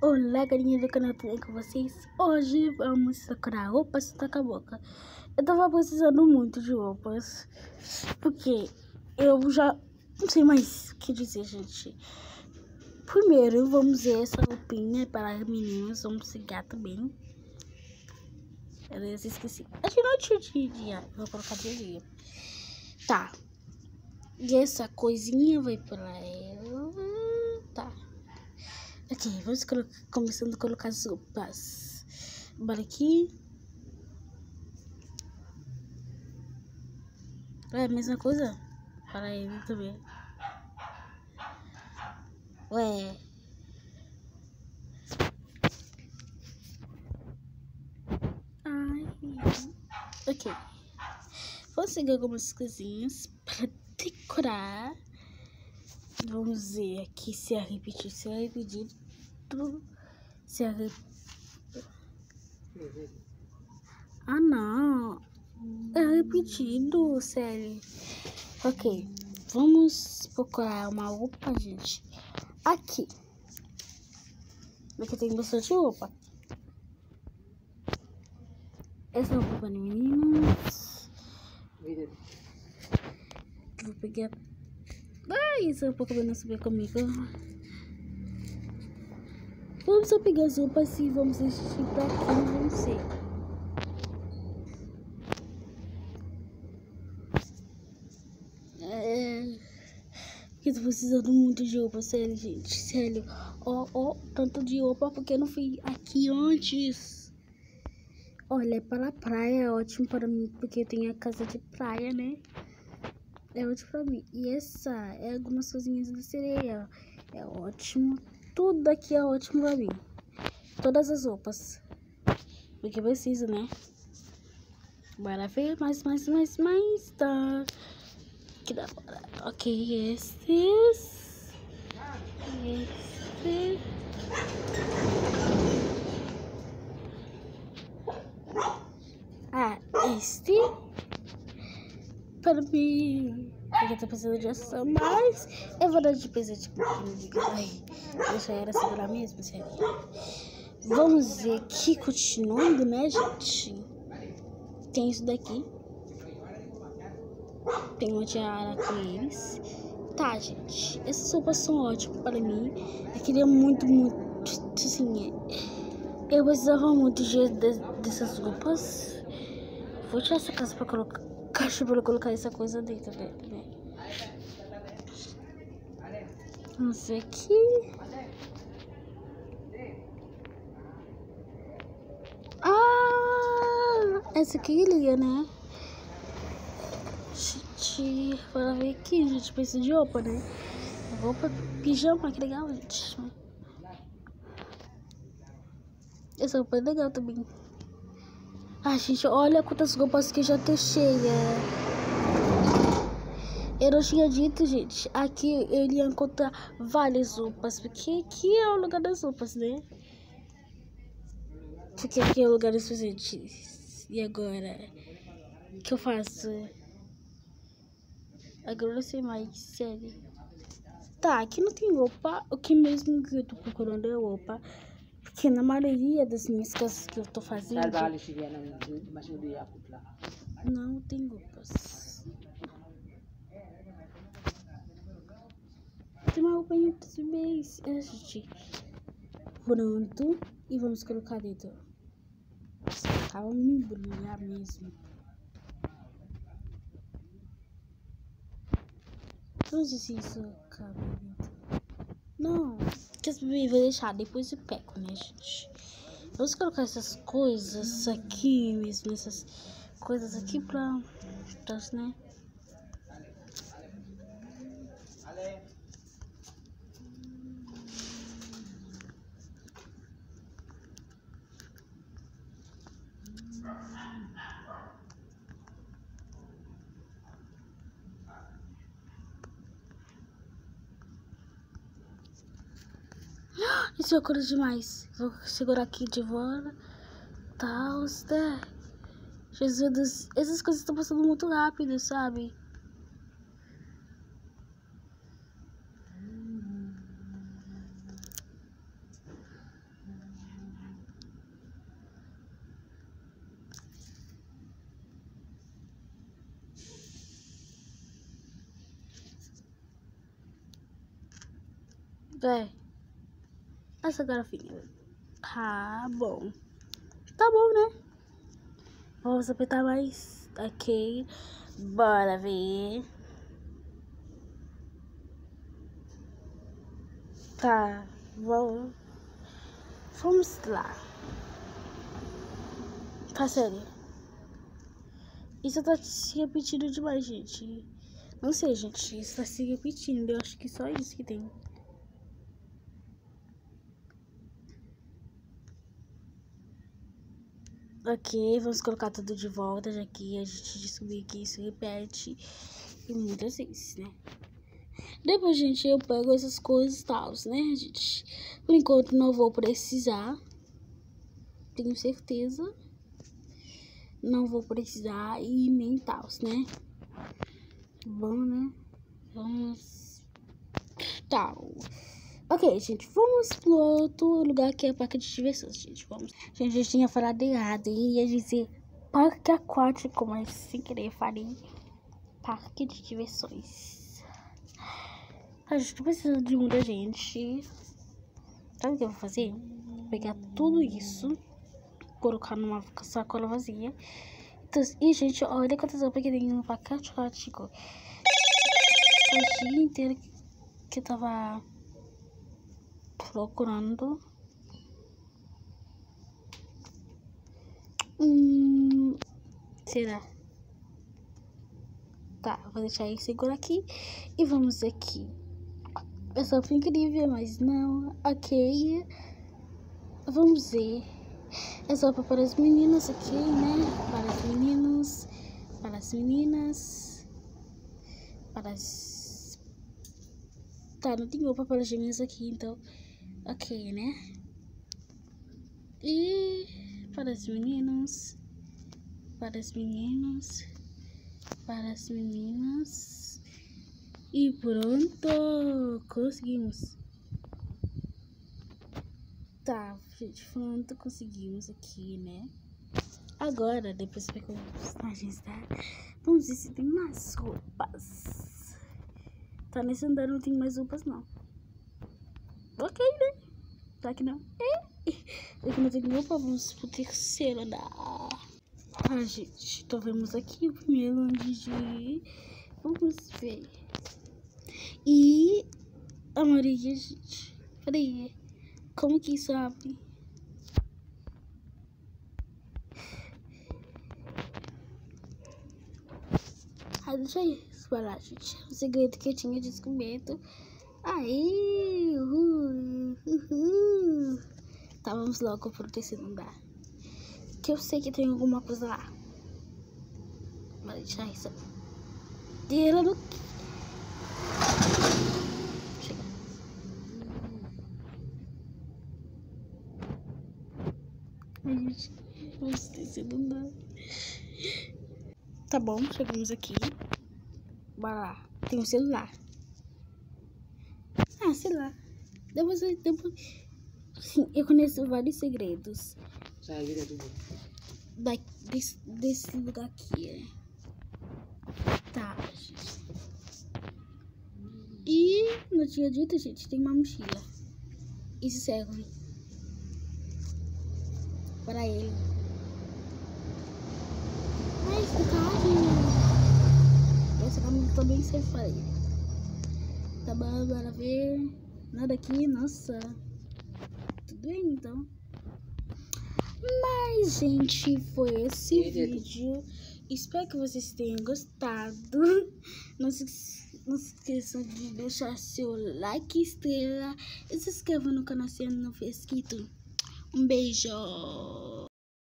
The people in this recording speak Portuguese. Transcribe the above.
Olá, galerinha do canal, tudo bem com vocês? Hoje vamos procurar roupas da boca. Eu tava precisando muito de roupas, porque eu já não sei mais o que dizer, gente. Primeiro, vamos ver essa roupinha para meninos, vamos pegar também. Eu esqueci. Acho que não tinha dia, vou colocar dia. Tá. E essa coisinha vai pra ela. Tá. Ok, vamos começando a colocar as roupas. Bora aqui. É a mesma coisa? Para ele também. Ué. Ai. Ok. Vou seguir algumas coisinhas para decorar. Vamos ver aqui se é repetido. Se é repetido. Se é Ah, não. É repetido, sério. Ok. Vamos procurar uma roupa, gente. Aqui. Aqui tem bastante roupa. Essa roupa para meninos. Vou pegar. Ai, essa roupa que não subir comigo. Vamos só pegar as roupas e vamos assistir pra aqui, vamos ser. Eu tô precisando muito de roupa, sério, gente. Sério. Ó, tanto de roupa porque eu não fui aqui antes. Olha, é para a praia, é ótimo para mim, porque eu tenho a casa de praia, né? É ótimo para mim. E essa é algumas coisinhas da sereia. É ótimo. Tudo aqui é ótimo para mim. Todas as roupas. Porque precisa, né? Bora ver mais, tá? Que da hora. Ok, esses. Esse. Ah, este. Para mim. Porque eu tô precisando de ação, mas eu vou dar de presente com o Ai, deixa ela segurar mesmo, sério. Vamos ver aqui, continuando, né, gente? Tem isso daqui. Tem uma tiara com eles. Tá, gente. Essas roupas são ótimas para mim. Eu queria muito, assim... Eu precisava muito dessas roupas. Vou tirar essa casa pra colocar... Caixa para colocar essa coisa dentro dela, né? Vamos ver aqui. Ah! Essa aqui é linda, né? Gente, bora ver aqui, gente. Precisa de roupa, né? Roupa, pijama, que legal, gente. Essa roupa é legal também. Ah, gente, olha quantas roupas que eu já tô cheia. Eu não tinha dito, gente. Aqui eu iria encontrar várias roupas. Porque aqui é o lugar das roupas, né? Porque aqui é o lugar dos presentes. E agora? O que eu faço? Agora eu não sei mais, sério. Tá, aqui não tem roupa. O que mesmo que eu tô procurando é roupa. Porque na maioria das minhas casas que eu tô fazendo... Não tem roupas. Tem uma roupinha pra subir, gente. Pronto. E vamos colocar dentro. Calma, brilhar mesmo. Não sei se isso cabe dentro. Não. Quer saber? Vou deixar. Depois eu pego, né, gente? Vamos colocar essas coisas aqui mesmo. Essas coisas aqui pra né? Isso é coisa demais. Vou segurar aqui de volta. Tal, né? Jesus, essas coisas estão passando muito rápido, sabe? Vai. Essa garrafinha. Tá bom. Tá bom, né? Vamos apertar mais. Ok. Bora ver. Tá. Vamos lá. Tá sério. Isso tá se repetindo demais, gente. Não sei, gente. Isso tá se repetindo. Eu acho que só isso que tem. Ok, vamos colocar tudo de volta, já que a gente descobriu que isso repete e muitas vezes, né? Depois, gente, eu pego essas coisas e tal, né, gente? Por enquanto não vou precisar. Tenho certeza. Não vou precisar e nem tal, né? Bom, né? Vamos... Tal. Ok, gente, vamos pro outro lugar que é parque de diversões, gente. Vamos. Gente, eu tinha falado errado. Ia dizer parque aquático, mas sem querer falei parque de diversões. A gente tá precisando de muita gente. Sabe o que eu vou fazer? Vou pegar tudo isso, colocar numa sacola vazia. Então, e, gente, olha quantas roupas que tem no parque aquático. O dia inteiro que eu tava procurando. Será? Tá, vou deixar ele seguro aqui. E vamos aqui. Essa foi incrível, mas não. Ok. Vamos ver. Essa roupa para as meninas aqui, né? Para os meninos. Para as meninas. Para as... Tá, não tem roupa para as meninas aqui, então... Ok, né? E... Para os meninos. Para as meninas. Para as meninas. E pronto! Conseguimos. Tá, gente, pronto, conseguimos aqui, né? Agora, depois de pegar os personagens, tá? Vamos ver se tem mais roupas. Tá, nesse andar não tem mais roupas, não. Ok, né? Tá que não. Aqui não tem roupa, vamos pro terceiro andar. Ah, gente, então vamos aqui primeiro antes de ir. Vamos ver. E a Maria, gente. Peraí. Como que isso abre? Ah, deixa eu falar, gente. O segredo que eu tinha descoberto. Aí! Tá, vamos logo pro terceiro andar. Que eu sei que tem alguma coisa lá. Vou deixar isso. E ela não... Chega. Ai, gente. Vamos terceiro andar. Tá bom, chegamos aqui. Bora lá. Tem um celular. Ah, sei lá. Depois... Sim, eu conheço vários segredos. Desse lugar aqui. Tá, gente. E no dia dito, gente, tem uma mochila. Isso serve para ele. Mas do carrinho. Esse caminho também serve para ele. Tá bom, bora ver. Nada aqui, nossa. Tudo bem, então. Mas, gente, foi esse vídeo. Espero que vocês tenham gostado. Não se esqueçam de deixar seu like, estrela. E se inscreva no canal se ainda não for inscrito. Um beijo.